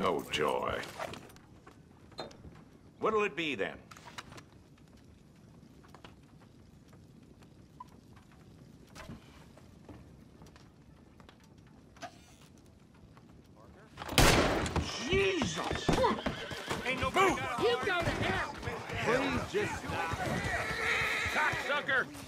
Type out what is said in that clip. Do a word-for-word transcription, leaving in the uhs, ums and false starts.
no joy. What'll it be, then? Jesus! Ain't nobody Move! got a You go to hell! Please just stop. cocksucker!